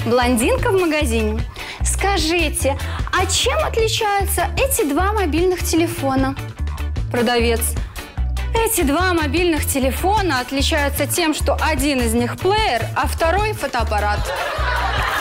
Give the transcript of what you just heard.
Блондинка в магазине. Скажите, а чем отличаются эти два мобильных телефона? Продавец. Эти два мобильных телефона отличаются тем, что один из них плеер, а второй фотоаппарат.